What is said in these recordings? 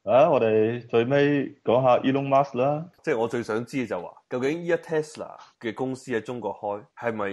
啊，我哋最尾講下 Elon Musk 啦。 即係我最想知嘅就話，究竟依家 Tesla 嘅公司喺中國開，係咪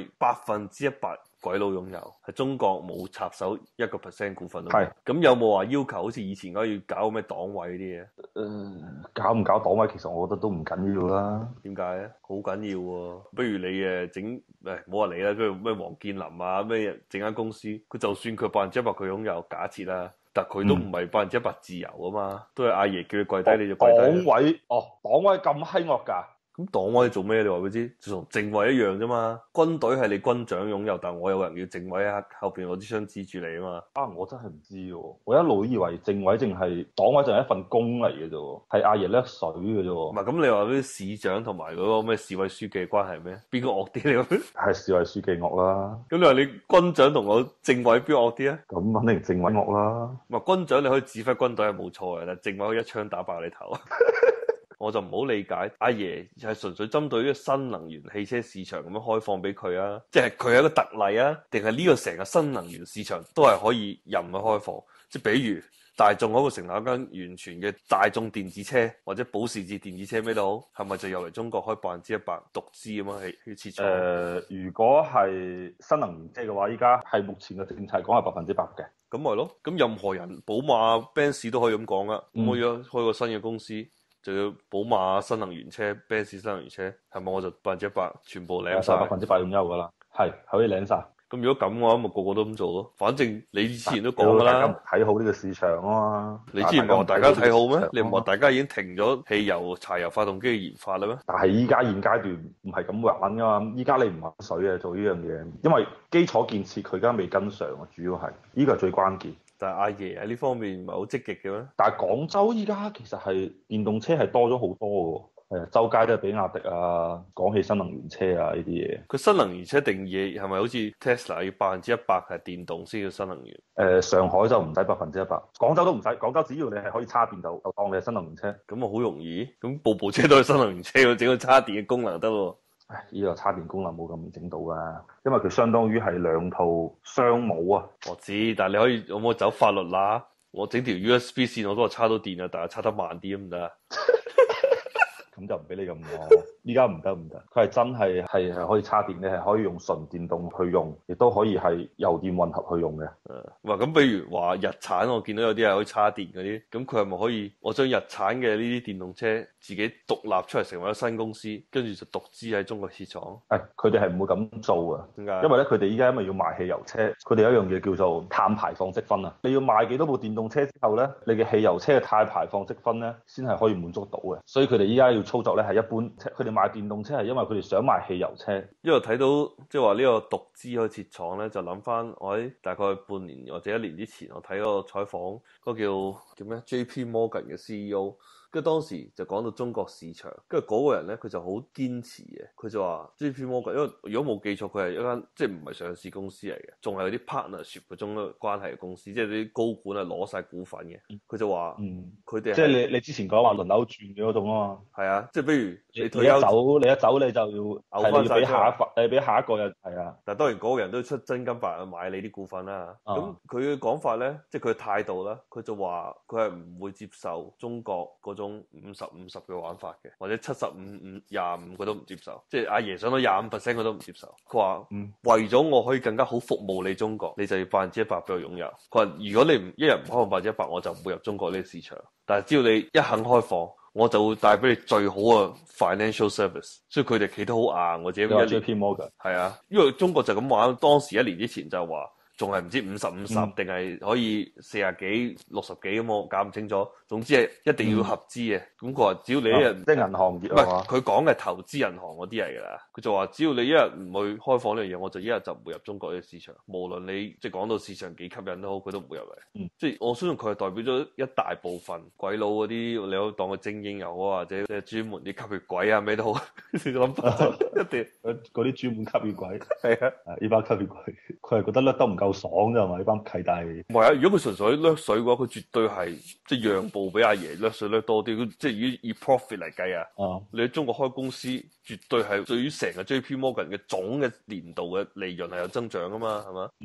100%鬼佬擁有？係中國冇插手1%股份都冇。 係咁有冇話要求好似以前嗰要搞咩黨委啲嘢？ 搞唔搞黨委，其實我覺得都唔緊要啦。 點解咧？好緊要喎！不如你整唔好話你啦，跟住咩王健林啊咩整間公司，佢就算佢100%佢擁有，假設啦，但佢都唔係100%自由啊嘛，都係阿爺叫你跪低你就跪低。 黨委黨委咁閪惡㗎？ 咁黨委做咩？你話佢知，就同政委一樣啫嘛。軍隊係你軍長擁有，但我有人要政委喺後邊攞支槍指住你啊嘛。 我真係唔知喎，我一路以為政委淨係黨委，淨係一份工嚟嘅啫，係阿爺叻水嘅啫。 唔係咁，你話啲市長同埋嗰個咩市委書記嘅關係咩？邊個惡啲？你話係市委書記惡啦。 咁你話你軍長同我政委邊個惡啲啊？ 咁肯定政委惡啦。 唔係軍長你可以指揮軍隊係冇錯嘅，但政委可以一槍打爆你頭。我就唔好理解阿爺係純粹針對呢個新能源汽車市場咁樣開放俾佢啊，即係佢係一個特例啊，定係呢個成個新能源市場都係可以任佢開放？即係比如大眾可唔可以成立一間完全嘅大眾電子車或者保時捷電子車咩都好，係咪就由嚟中國開100%獨資咁樣去設廠？ 如果係新能源車嘅話，依家係目前嘅政策講係100%嘅。 咁咪咯，咁任何人寶馬、Benz 都可以咁講啊。咁我要開個新嘅公司，就要寶馬新能源車、Benz 新能源車，係咪我就100%全部領晒 ？100%擁有噶啦，係可以領晒。 咁如果咁嘅話，咪個個都咁做咯。反正你之前都講噶啦， 大家睇好呢個市場啊嘛。 你之前唔係話大家睇好咩？你唔係話大家已經停咗汽油、柴油發動機嘅研發啦咩？ 但係依家現階段唔係咁玩噶嘛。依家你唔玩水嘅做呢樣嘢，因為基礎建設佢而家未跟上啊，主要係呢個係最關鍵。 但係阿爺喺呢方面唔係好積極嘅咩？ 但係廣州依家其實係電動車係多咗好多嘅。係啊，周街都係比亞迪啊，講起新能源車啊呢啲嘢。 佢新能源車定義係咪好似 Tesla 要100%係電動先叫新能源？ 上海就唔使100%，廣州都唔使。廣州只要你係可以插電就當你係新能源車。 咁啊好容易，咁部車都係新能源車，整個插電嘅功能得咯。 呢個插電功能冇咁整到啊，因為佢相當於係兩套雙模啊。 我知，但係你可以有冇走法律啦？我整條 USB 線我都係插到電啊，但係插得慢啲咁得。 咁就唔俾你咁講，依家唔得，佢係真係可以插電，你係可以用純電動去用，亦都可以係油電混合去用嘅。 咁比如話日產，我見到有啲係可以插電嗰啲，咁佢係咪可以我將日產嘅呢啲電動車自己獨立出嚟成為一新公司，跟住就獨資喺中國設廠？ 佢哋係唔會咁做啊。 點解？ 因為咧，佢哋依家因為要賣汽油車，佢哋有一樣嘢叫做碳排放積分啊。你要賣幾多部電動車之後咧，你嘅汽油車嘅碳排放積分咧，先係可以滿足到嘅。所以佢哋依家要操作咧係一般，佢哋賣電動車係因為佢哋想賣汽油車。 因為睇到即係話呢個獨資可以設廠咧，就諗翻我喺大概半年或者1年之前，我睇嗰個採訪，嗰個叫咩 JP Morgan 嘅 CEO。跟住當時就講到中國市場，跟住嗰個人咧佢就好堅持嘅，佢就話 JP Morgan，因為如果冇記錯，佢係一間即係唔係上市公司嚟嘅，仲係有啲 partnership 嗰種關係嘅公司，即係啲高管係攞晒股份嘅。佢就話，佢哋即係你之前講話輪流轉嘅嗰種啊嘛。 係啊，即係比如你退休走，你一走你就要嘔翻晒， 你俾下一個人係啊。 但係當然嗰個人都要出真金白銀買你啲股份啦。咁佢嘅講法咧，即係佢嘅態度啦，佢就話佢係唔會接受中國嗰種50-50嘅玩法嘅，或者75-25佢都唔接受，即係阿爺上到25%佢都唔接受。佢話為咗我可以更加好服務你中國，你就要100%俾我擁有。佢話如果你唔一日唔開放100%，我就唔會入中國呢個市場。但係只要你一肯開放，我就會帶俾你最好嘅 financial service。所以佢哋企得好硬，我自己。 JP Morgan 係啊，因為中國就咁玩，當時1年之前就話。仲係唔知50-50定係可以40幾60幾咁，我搞唔清楚。總之係一定要合資嘅。咁佢話只要你一日即係銀行業， 唔係佢講嘅投資銀行嗰啲嚟㗎啦。佢就話只要你一日唔去開放呢樣嘢，我就一日就唔會入中國呢個市場。無論你即係講到市場幾吸引都好，佢都唔會入嚟。即係我相信佢係代表咗一大部分鬼佬嗰啲，你可以當佢精英又好，或者即係專門啲吸血鬼啊咩都好。諗法一定嗰啲專門吸血鬼係啊， 呢班吸血鬼，佢係覺得甩得唔夠爽啫嘛？呢班契弟唔係啊！如果佢純粹掠水嘅話，佢絕對係即係讓步俾阿爺掠水掠多啲。即係以 profit 嚟計啊，你喺中國開公司，絕對係對於成個 JP Morgan 嘅總嘅年度嘅利潤係有增長噶嘛，係嘛？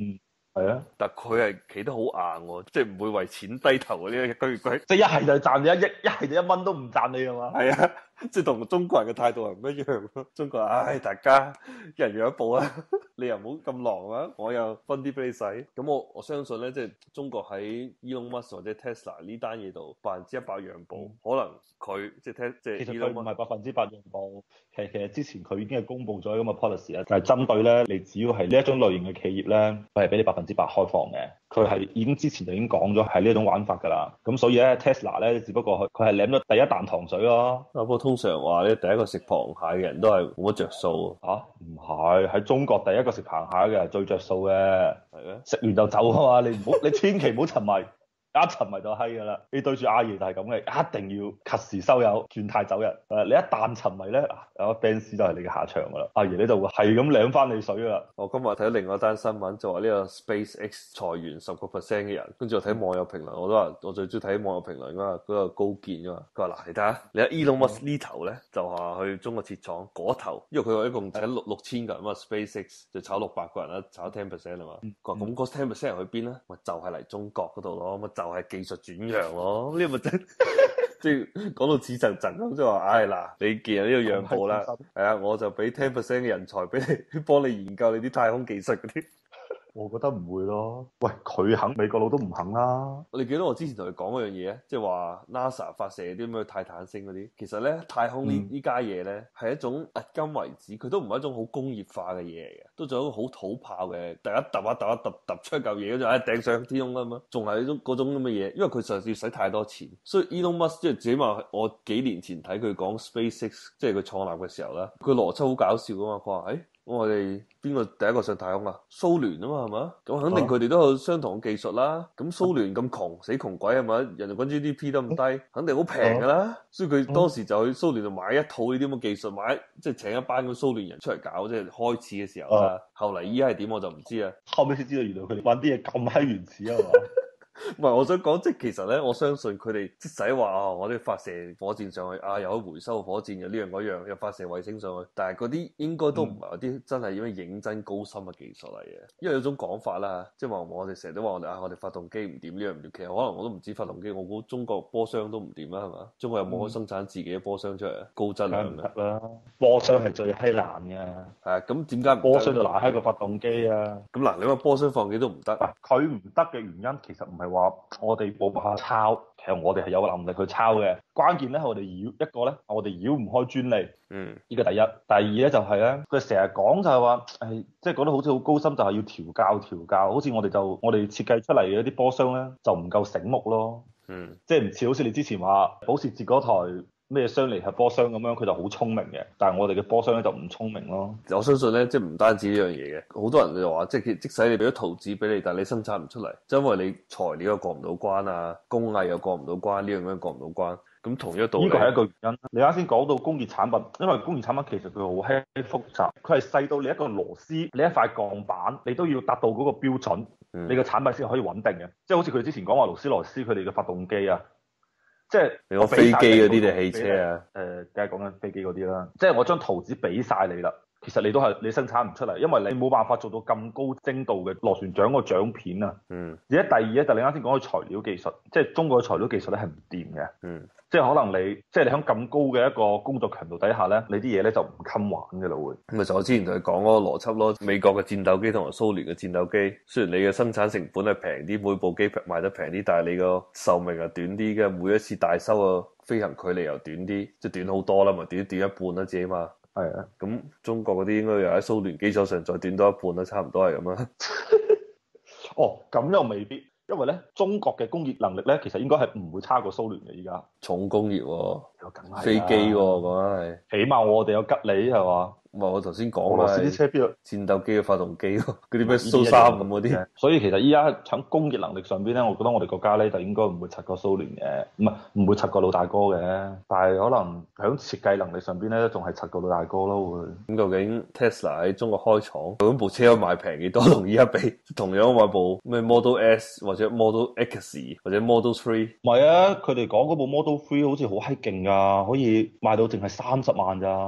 係啊， 但佢係企得好硬喎，即係唔會為錢低頭嗰啲居鬼。 即係一係就賺你1億，一係就1蚊都唔賺你係嘛？ 係啊，即係同中國人嘅態度係唔一樣咯。中國人唉，大家一人讓一步啊，你又唔好咁狼啊，我又分啲俾你使。咁我相信咧，即係中國喺 Elon Musk 或者 Tesla 呢單嘢度100%讓步，可能佢即係其實佢唔係100%讓步，其實之前佢已經係公布咗咁嘅 policy 啦，就係針對咧你只要係呢一種類型嘅企業咧，佢係俾你100%開放嘅。佢係已經之前就已經講咗係呢一種玩法㗎啦。咁所以咧 Tesla 咧，只不過佢係舐咗第一啖糖水咯。 不過通常話咧，第一個食螃蟹嘅人都係冇乜着數嚇，唔係喺中國第一個食螃蟹嘅係最着數嘅， 係咩？ 食完就走啊嘛！你千祈唔好沉迷。一沉迷就閪噶啦！你對住阿爺就係咁嘅，一定要及時收油，轉態走人。你一旦沉迷咧，有 Benz 就係你嘅下場噶啦。阿爺你就會係咁舐翻你水噶啦。 我今日睇到另外一單新聞，就話呢個 SpaceX 裁員10%嘅人，跟住我睇網友評論，我都話我最中意睇網友評論啊，嗰個高見啊嘛。佢話嗱，你睇下，你睇 Elon Musk 呢頭咧就話去中國設廠，嗰頭因為佢話一共請6000個人嘛，SpaceX 就炒600個人啦，炒10%啊嘛。佢話咁嗰10%人去邊咧？咪就係嚟中國嗰度咯，咪就係技術轉讓咯，呢個咪真即係講到似層層咁，即係話，唉嗱，你既然呢個讓步啦，係啊，我就俾10%嘅人才俾你，幫你研究你啲太空技術嗰啲。 我覺得唔會咯。喂，佢肯，美國佬都唔肯啦。 你記得我之前同你講嗰樣嘢咧，即係話 NASA 發射啲咩泰坦星嗰啲，其實咧太空呢家嘢咧係一種迄今為止，佢都唔係一種好工業化嘅嘢嚟嘅，都仲有一個好土炮嘅，第一揼出一嚿嘢，跟住掟上天空啦嘛，仲係嗰種咁嘅嘢，因為佢實在要使太多錢，所以 Elon Musk 即係自己話，我幾年前睇佢講 SpaceX，即係佢創立嘅時候啦，佢邏輯好搞笑噶嘛，佢話我哋邊個第一個上太空啊？蘇聯啊嘛，係嘛？咁肯定佢哋都有相同嘅技術啦。咁蘇聯咁窮，死窮鬼係咪？人哋均 GDP 都咁低，肯定好平噶啦。所以佢當時就去蘇聯度買一套呢啲咁嘅技術，買即係請一班咁蘇聯人出嚟搞，即係開始嘅時候啦。後嚟依家係點我就唔知啊。 後尾先知道原來佢哋玩啲嘢咁閪原始啊嘛。 唔係，我想講，即係其實咧，我相信佢哋即使話我哋發射火箭上去又可以回收火箭，又呢樣嗰樣，又發射衛星上去，但係嗰啲應該都唔係嗰啲真係因為認真高深嘅技術嚟嘅。因為有種講法啦，即係話我哋成日都話我哋發動機唔掂呢樣唔掂，其實可能我都唔知發動機，我估中國波箱都唔掂啦，係嘛？中國有冇可以生產自己嘅波箱出嚟？高質量嘅啦，波箱係最閪難嘅。 係咁點解波箱就難喺個發動機啊？ 咁嗱，你話波箱發動機都唔得， 佢唔得嘅原因其實唔係話我哋冇辦法抄，其實我哋係有能力去抄嘅。關鍵咧，我哋繞一個咧，我哋繞唔開專利。呢個第一。第二咧就係咧，佢成日講就係話，即係講得好似好高深，就係要調教。好似我哋設計出嚟嘅啲波箱咧，就唔夠醒目咯。即係唔似好似你之前話保時捷嗰台咩雙離合波箱咁樣，佢就好聰明嘅。但係我哋嘅波箱咧就唔聰明咯。 我相信咧，即係唔單止呢樣嘢嘅，好多人就話，即使你俾咗圖紙俾你，但係你生產唔出嚟，就因為你材料又過唔到關啊，工藝又過唔到關，呢樣樣過唔到關。咁同一道理， 呢個係一個原因。你啱先講到工業產品，因為工業產品其實佢好閪複雜，佢係細到你一個螺絲，你一塊鋼板，你都要達到嗰個標準，你個產品先可以穩定嘅。即係好似佢之前講話勞斯萊斯佢哋嘅發動機啊，即係你講飛機嗰啲定汽車啊？ 梗係講緊飛機嗰啲啦。即係我將圖紙俾晒你啦，其實你都係你生產唔出嚟，因為你冇辦法做到咁高精度嘅螺旋槳個槳片啊。而且第二咧就你啱先講嘅材料技術，即係中國嘅材料技術咧係唔掂嘅。即係可能即係你喺咁高嘅一個工作強度底下咧，你啲嘢咧就唔襟玩嘅啦會。 咁咪就我之前同你講嗰個邏輯咯，美國嘅戰鬥機同埋蘇聯嘅戰鬥機，雖然你嘅生產成本係平啲，每部機賣得平啲，但係你個壽命係短啲嘅，每一次大修嘅飛行距離又短啲，即係短好多啦嘛，短一半啦自己嘛。 係啊， 咁中國嗰啲應該又喺蘇聯基礎上再短多一半啦，差唔多係咁啦。 哦，咁又未必。因為咧，中國嘅工業能力咧，其實應該係唔會差過蘇聯嘅。依家重工業喎， 梗係飛機喎，講緊係， 起碼我哋有吉利係嘛？ 唔係我頭先講俄羅斯啲車邊度戰鬥機嘅發動機喎，嗰啲咩蘇三咁嗰啲。 所以其實依家喺工業能力上邊咧，我覺得我哋國家咧就應該唔會柒過蘇聯嘅，唔會柒過老大哥嘅。但係可能喺設計能力上邊咧，仲係柒過老大哥咯會。 咁究竟 Tesla 喺中國開廠，究竟部車可以賣平幾多？同依家比，同樣買部咩 Model S 或者 Model X 或者 Model Three？ 唔係啊，佢哋講嗰部 Model Three 好似好閪勁㗎，可以賣到淨係30萬咋。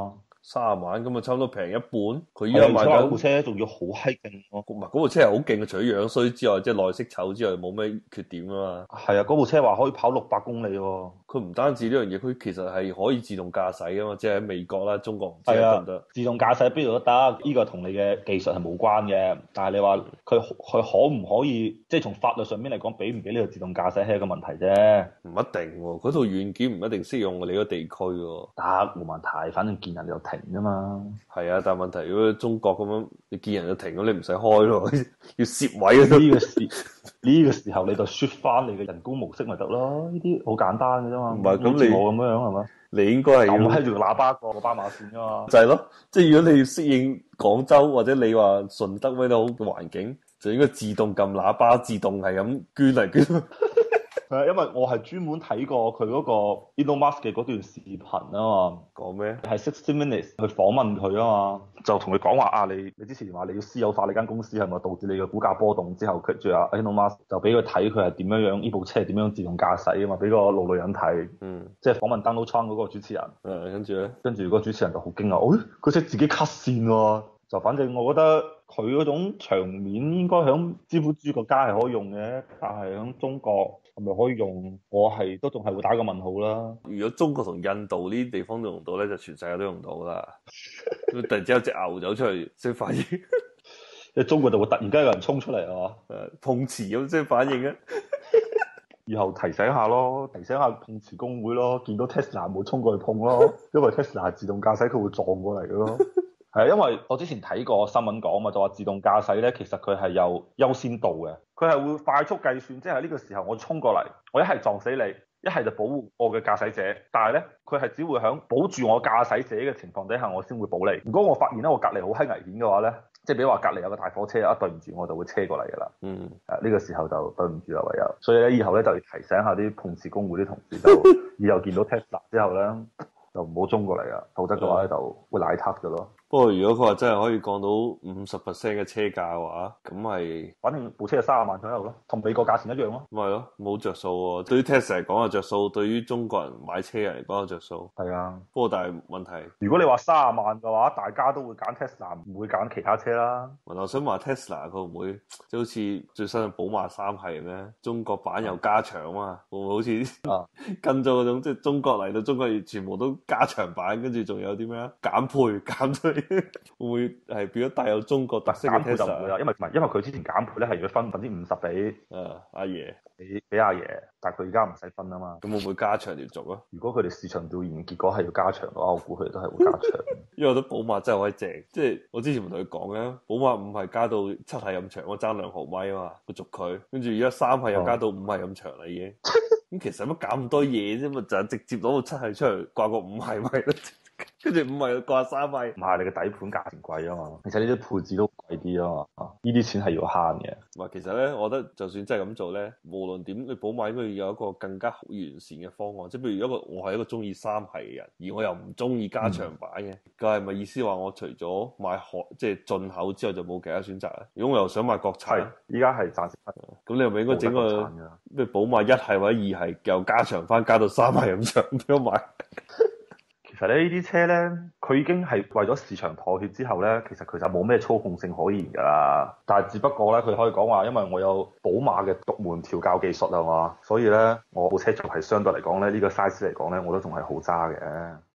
30萬咁啊，差唔多平一半。佢依係啊， 家賣緊而且話部車仲要好閪勁咯。 唔係嗰部車係好勁嘅，除咗樣衰之外，即係內飾醜之外，冇咩缺點啊嘛。 係啊，嗰部車話可以跑600公里喎。 佢唔單止呢樣嘢，佢其實係可以自動駕駛噶嘛，即係喺美國啦，中國唔知係啊， 得唔得？ 自動駕駛邊度都得，呢個同你嘅技術係冇關嘅。但係你話佢可唔可以，即係從法律上面嚟講，俾唔俾呢個自動駕駛係一個問題啫。 唔一定喎，嗰套軟件唔一定適用你個地區喎。 得冇問題，反正見人就停啫嘛。 係啊，但係問題如果中國咁樣，你見人就停咗，你唔使開咯，要攝位啊。 呢個時候你就 shift 翻你嘅人工模式咪得咯，呢啲好簡單嘅啫嘛。 唔係咁你我咁樣係嘛？ 你應該係要撳喺住個喇叭個斑馬線啫嘛。 就係咯，即係如果你要適應廣州或者你話順德咩都好嘅環境，就應該自動撳喇叭，自動係咁捐嚟捐去。 係，因為我係專門睇過佢嗰個 Elon Musk 嘅嗰段視頻啊嘛， 講咩？ 係60 minutes 去訪問佢啊嘛，就同佢講話啊，你之前話你要私有化你間公司係咪導致你嘅股價波動之後，跟住啊 Elon Musk 就俾佢睇佢係點樣呢部車係點樣自動駕駛啊嘛，俾個路女人睇，即係訪問 Donald Trump 嗰個主持人，跟住個主持人就好驚訝，佢識自己 cut 線喎，就反正我覺得佢嗰種場面應該響資本主義國家係可以用嘅，但係響中國係咪可以用？我係都仲係會打個問號啦。 如果中國同印度呢啲地方都用到咧，就全世界都用到啦。突然之間有隻牛走出嚟先反應， 即係中國就會突然間有人衝出嚟係嘛？ 碰瓷咁先反應啊！ 以後提醒下咯，提醒下碰瓷工會咯，見到 Tesla 冇衝過去碰咯，因為 Tesla 係自動駕駛佢會撞過嚟嘅咯。係啊，因為我之前睇過新聞講嘛，就話自動駕駛咧，其實佢係有優先度嘅，佢係會快速計算，即係呢個時候我衝過嚟，我一係撞死你，一係就保護我嘅駕駛者，但係咧佢係只會響保住我駕駛者嘅情況底下，我先會保你。如果我發現咧我隔離好閪危險嘅話咧，即係比如話隔離有個大貨車啊，對唔住我就會車過嚟㗎啦。呢個時候就對唔住啦，唯有。所以咧以後咧就要提醒下啲碰瓷工會啲同事，就以後見到 Tesla 之後咧就唔好衝過嚟啊，否則嘅話咧就會奶撻㗎咯。 不過如果佢話真係可以降到50%嘅車價嘅話，咁係反正部車係30萬左右咯，同美國價錢一樣咯。 咪咯，冇着數喎。對於 Tesla 嚟講有着數，對於中國人買車人嚟講有着數。 係啊， 不過但係問題， 如果你話30萬嘅話，大家都會揀 Tesla，唔會揀其他車啦。 我想話 Tesla 佢會唔會即係好似最新嘅寶馬3系咩？中國版又加長啊嘛，會唔會好似跟咗嗰種即係中國嚟到中國全部都加長版，跟住仲有啲咩減配減退？會唔會係變咗帶有中國特色嘅 Tesla？ 就唔會啦，因為佢之前減配咧係要分50%俾阿爺， 俾阿爺，但係佢而家唔使分啊嘛。 咁會唔會加長條軸啊？ 如果佢哋市場調研結果係要加長嘅話，我估佢哋都係會加長。 因為我覺得寶馬真係可以正，即係我之前咪同佢講嘅，寶馬5係加到7係咁長，我爭2毫米啊嘛，個軸距，跟住而家3係又加到5係咁長啦已經。咁其實乜搞咁多嘢啫嘛，就係直接攞到7係出嚟掛個5係咪咯？跟住5係掛3係， 唔係你嘅底盤價錢貴啊嘛，其實呢啲配置都貴啲啊嘛，呢啲錢係要慳嘅。 唔係，其實咧，我覺得就算真係咁做咧，無論點，你寶馬應該要有一個更加完善嘅方案。即係譬如我係一個中意3系嘅人，而我又唔中意加長版嘅，佢係咪意思話我除咗買即係進口之後就冇其他選擇啊？如果我又想買國產， 依家係暫時咁你係咪應該整個咩寶馬1系或者2系又加長翻，加到3系咁長俾我買？ 其實咧呢啲車咧，佢已經係為咗市場妥協之後咧，其實佢就冇咩操控性可言㗎啦。但係只不過咧，佢可以講話，因為我有寶馬嘅獨門調校技術啊嘛，所以咧我部車仲係相對嚟講咧呢個 size 嚟講咧，我都仲係好揸嘅。